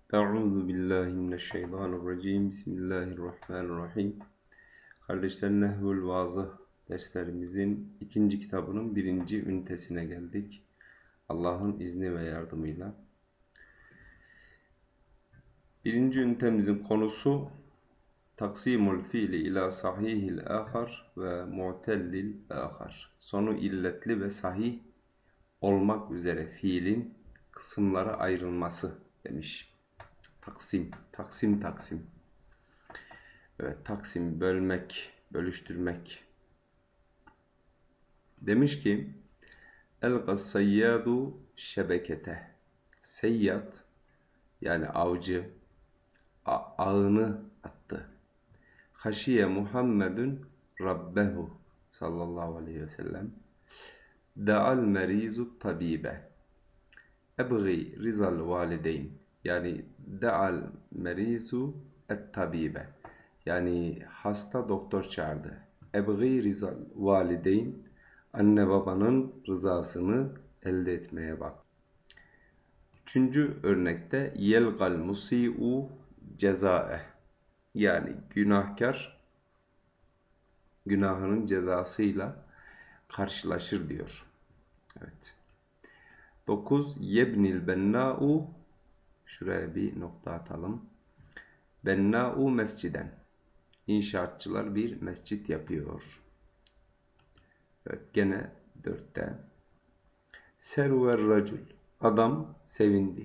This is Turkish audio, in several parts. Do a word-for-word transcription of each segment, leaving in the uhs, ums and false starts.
Euzu billahi mineşşeytanirracim. Bismillahirrahmanirrahim. Kardeşler, Nehvül Vazıh derslerimizin ikinci kitabının birinci ünitesine geldik. Allah'ın izni ve yardımıyla. Birinci ünitemizin konusu taksimul fiili ila sahihil ahar ve mu'tellil ahar. Sonu illetli ve sahih olmak üzere fiilin kısımlara ayrılması demiş. Taksim, taksim, taksim. Evet, taksim, bölmek, bölüştürmek. Demiş ki, elqas sayyadu şebekete. Seyyad, yani avcı, ağını attı. Haşiye Muhammedun Rabbehu sallallahu aleyhi ve sellem. Da'al merizu tabibe. Ebgi rizal valideyn. Yani da'al merizu et tabibe. Yani hasta doktor çağırdı. Ebgi rizal valideyn. Anne babanın rızasını elde etmeye bak. Üçüncü örnekte yelgal musi'u cezae. Yani günahkar günahının cezasıyla karşılaşır diyor. Evet. dokuz. Yebnil benna'u, şuraya bir nokta atalım. Benna'u mesciden. İnşaatçılar bir mescit yapıyor. Evet, gene dörtte. Server racul. Adam sevindi.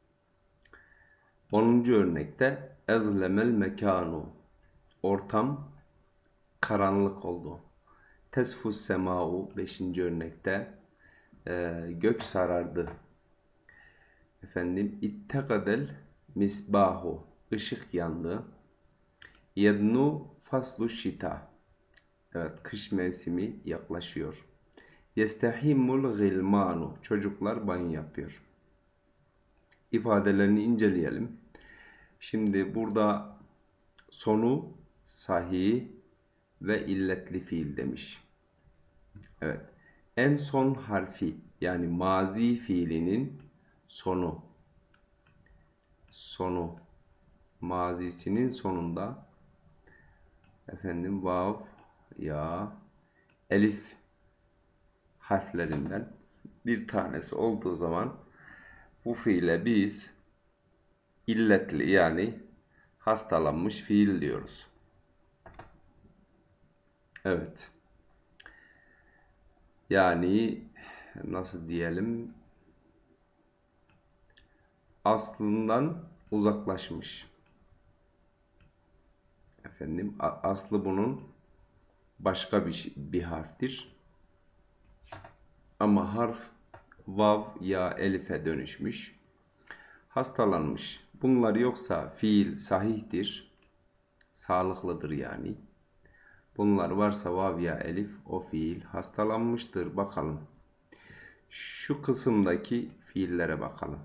onuncu örnekte ezlemel mekanu. Ortam karanlık oldu. Tesfus semau. beşinci örnekte e, gök sarardı. Efendim, ittekadel misbahu. Işık yandı. Yednu faslu şita. Evet, kış mevsimi yaklaşıyor. Yestehimul gilmanu. Çocuklar banyo yapıyor. İfadelerini inceleyelim. Şimdi burada sonu sahih ve illetli fiil demiş. Evet. En son harfi, yani mazi fiilinin sonu. Sonu. Mazisinin sonunda efendim vav, ya, elif harflerinden bir tanesi olduğu zaman bu fiile biz illetli, yani hastalanmış fiil diyoruz. Evet. Yani nasıl diyelim? Aslından uzaklaşmış. Efendim, aslı bunun başka bir, bir harftir. Ama harf vav, ya, elife dönüşmüş. Hastalanmış. Bunlar yoksa fiil sahihtir. Sağlıklıdır yani. Bunlar varsa vav, ya, elif, o fiil hastalanmıştır. Bakalım. Şu kısımdaki fiillere bakalım.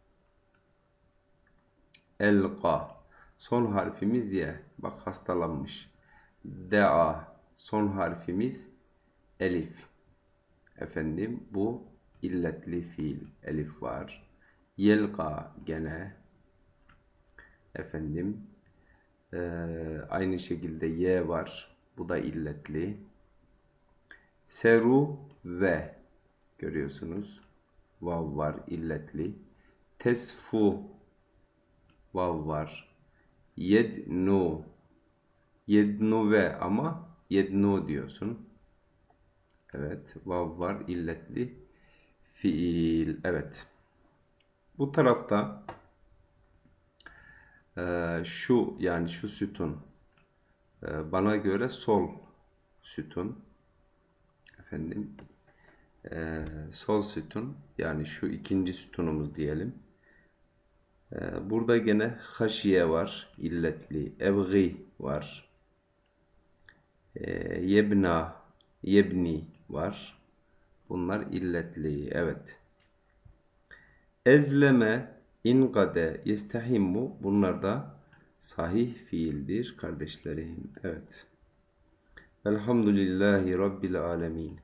Elqa. Son harfimiz ye. Bak, hastalanmış. Dea. Son harfimiz elif. Efendim, bu illetli fiil. Elif var. Yelqa gene. Efendim, e, aynı şekilde y var. Bu da illetli. Seru ve. Görüyorsunuz. Vav var, illetli. Tesfu. Vav var. Yednu. Yednu ve, ama yednu diyorsun. Evet. Vav var, illetli fiil. Evet. Bu tarafta e, şu, yani şu sütun e, bana göre sol sütun. Efendim, e, sol sütun, yani şu ikinci sütunumuz diyelim. E, burada gene haşiye var, illetli. Evgi var. E, yebna, yebni var. Bunlar illetli. Evet. Ezleme, inkade, yestehimmu, bunlar da sahih fiildir kardeşlerim. Evet. Elhamdülillahi Rabbil alemin.